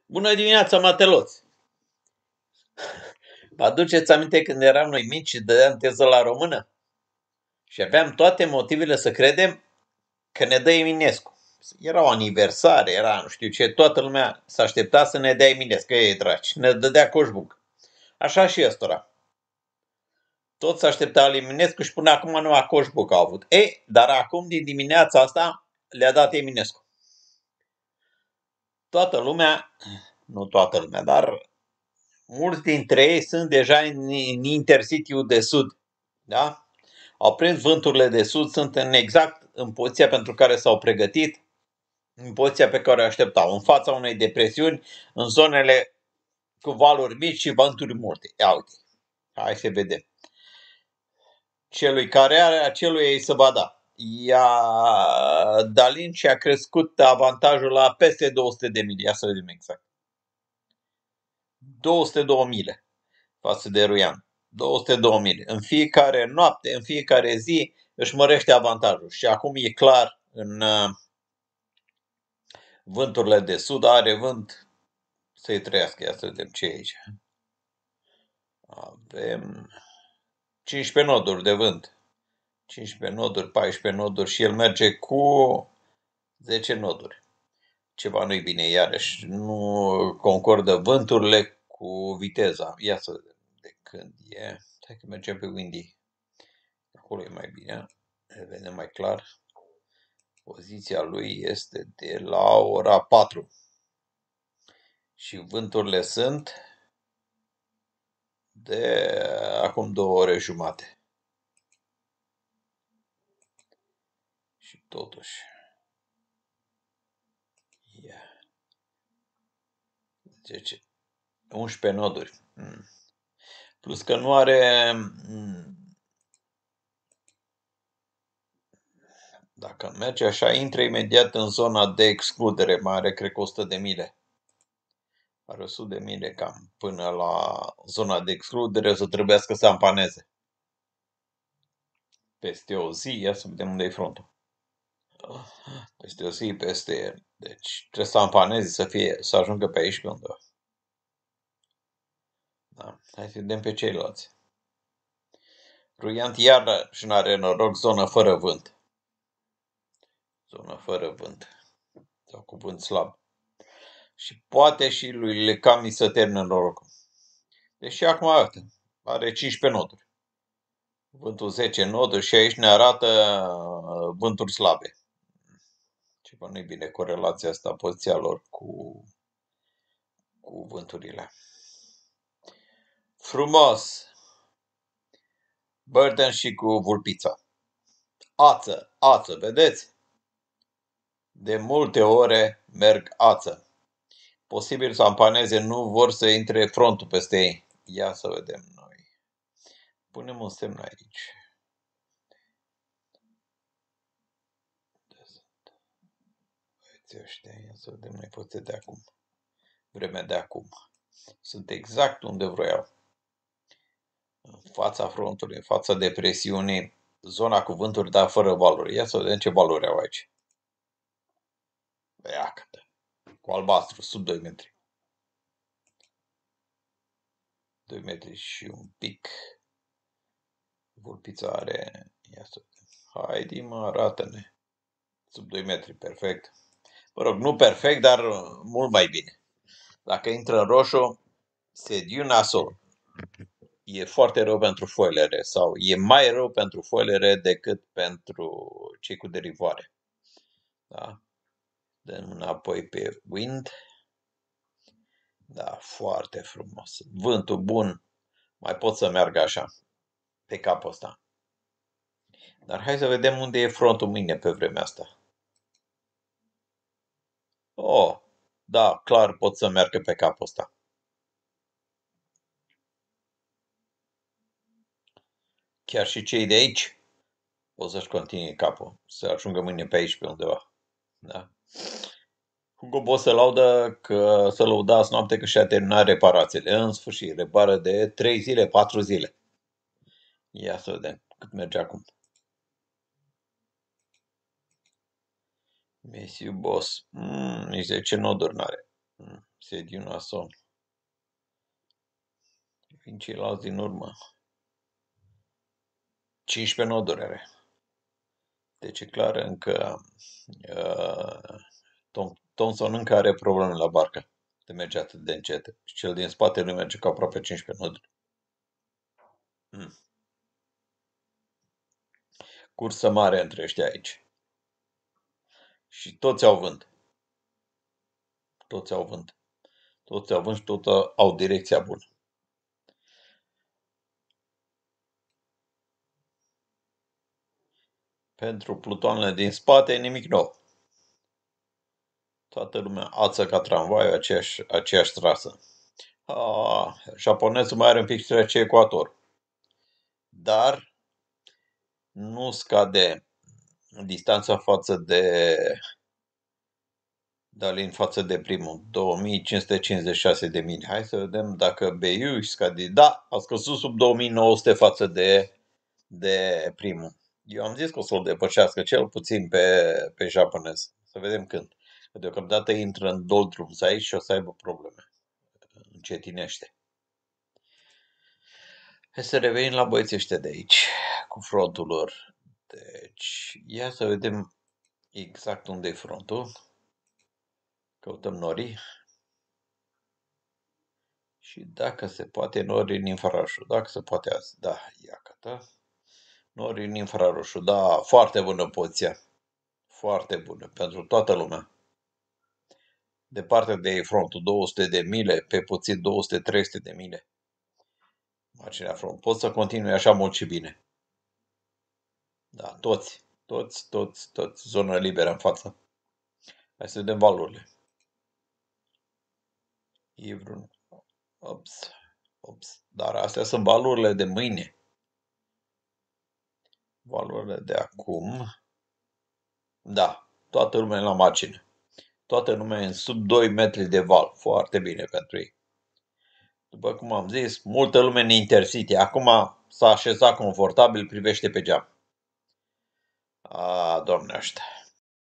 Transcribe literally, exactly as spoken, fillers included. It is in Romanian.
Bună dimineața, mateloți! Vă aduceți aminte când eram noi mici și dădeam teză la română? Și aveam toate motivele să credem că ne dă Eminescu. Erau aniversare, era nu știu ce, toată lumea s-a aștepta să ne dea Eminescu, ei dragi, ne dădea Coșbuc. Așa și ăstora. Toți se așteptau la Eminescu și până acum nu a Coșbuc au avut. Ei, dar acum din dimineața asta le-a dat Eminescu. Toată lumea, nu toată lumea, dar mulți dintre ei sunt deja în Intercity-ul de Sud. Da? Au prins vânturile de sud, sunt în exact în poziția pentru care s-au pregătit, în poziția pe care o așteptau, în fața unei depresiuni, în zonele cu valuri mici și vânturi multe. Ia uite, hai să vedem. Celui care are, acelui ei să va da. Ia Dalin și a crescut avantajul la peste două sute de mile. Ia să vedem exact. două sute doi mile față de Ruian. două sute doi mile. În fiecare noapte, în fiecare zi își mărește avantajul. Și acum e clar în uh, vânturile de sud, are vânt să-i trăiască. Ia să vedem ce e aici. Avem cincisprezece noduri de vânt. cincisprezece noduri, paisprezece noduri și el merge cu zece noduri. Ceva nu-i bine iarăși. Nu concordă vânturile cu viteza. Ia să vedem de când e. Hai că mergem pe windy. Acolo e mai bine. Vedem mai clar. Poziția lui este de la ora patru. Și vânturile sunt de acum două ore jumate. Și totuși. Yeah. zece. unsprezece noduri. Mm. Plus că nu are... Mm, dacă merge așa, intră imediat în zona de excludere. Mai are, cred că, o sută de mile. Are o sută de mile cam până la zona de excludere, o să trebuiască să ampaneze. Peste o zi, ia să vedem unde e frontul. Peste o zi, peste el. Deci trebuie să ampaneze, să, fie, să ajungă pe aici pe undeva. Da. Hai să vedem pe ceilalți. Ruiant iarăși n-are noroc, zonă fără vânt. Zonă fără vânt. Sau cu vânt slab. Și poate și lui Lecami să termină norocul. Deși acum arată. Are cincisprezece noduri. Vântul zece noduri și aici ne arată vânturi slabe. Ceva nu-i bine corelația asta, poziția lor cu, cu vânturile. Frumos! Burden și cu vulpița. Ață, ață, vedeți? De multe ore merg ață. Posibil să ampaneze, nu vor să intre frontul peste ei. Ia să vedem noi. Punem un semn aici. Băieții ăștia, ia să vedem noi poziția de acum. Vremea de acum. Sunt exact unde vroiau. În fața frontului, în fața depresiunii, zona cu vânturi, dar fără valuri. Ia să vedem ce valuri au aici. Iată. Cu albastru, sub doi metri. doi metri și un pic. Vulpița are... Ia să vedem. Haide mă, arată-ne. Sub doi metri, perfect. Mă rog, nu perfect, dar mult mai bine. Dacă intră în roșu, sediu nasol. E foarte rău pentru foilere sau e mai rău pentru foilere decât pentru cei cu derivoare. Da? Dăm înapoi pe wind. Da, foarte frumos. Vântul bun. Mai pot să meargă așa, pe capul ăsta. Dar hai să vedem unde e frontul mâine pe vremea asta. Oh, da, clar pot să meargă pe capul ăsta. Chiar și cei de aici o să-și continue capul, să ajungă mâine pe aici pe undeva. Da? Hugo Boss se laudă că să lăudați noapte că și-a terminat reparațiile. În sfârșit, repară de trei zile, patru zile. Ia să vedem cât merge acum. Mesiu Boss. Mm, nici zece noduri n-are. Sediu nason. Vin ceilalți din urmă. cincisprezece noduri are. Deci e clar încă uh, Tom, Thomson încă are probleme la barcă. De merge atât de încet. Cel din spate nu merge cu aproape cincisprezece noduri. Mm. Cursă mare între ăștia aici. Și toți au vânt. Toți au vânt. Toți au vânt și toți au direcția bună. Pentru plutoanele din spate, nimic nou. Toată lumea ață ca tramvaiul, aceeași, aceeași trasă. A, japonezul mai are un pic să trece ecuator. Dar nu scade distanța față de Dalin față de primul, două mii cinci sute cincizeci și șase de mili. Hai să vedem dacă B U își scade. Da, a scăzut sub două mii nouă sute față de, de primul. Eu am zis că o să-l depășească cel puțin pe, pe japonez. Să vedem când. Că deocamdată intră în doldrums aici și o să aibă probleme. Încetinește. Hai să revenim la băieții ăștia de aici, cu frontul lor. Deci, ia să vedem exact unde e frontul. Căutăm norii. Și dacă se poate, nori în infraroșu. Dacă se poate azi, da, ia cătă. Nori în infraroșu, da, foarte bună poziția. Foarte bună, pentru toată lumea. Departe de ei frontul, două sute de mile, pe puțin două sute trei sute de mile. Marginea front. Pot să continui așa mult și bine. Da, toți, toți, toți, toți, zonă liberă în față. Hai să vedem valurile. E vreun... Ops, ops. Dar astea sunt valurile de mâine. Valorile de acum. Da, toată lumea e la margine. Toată lumea e în sub doi metri de val. Foarte bine pentru ei. După cum am zis, multă lume în Intercity. Acum s-a așezat confortabil, privește pe geam. A, doamne ăștia.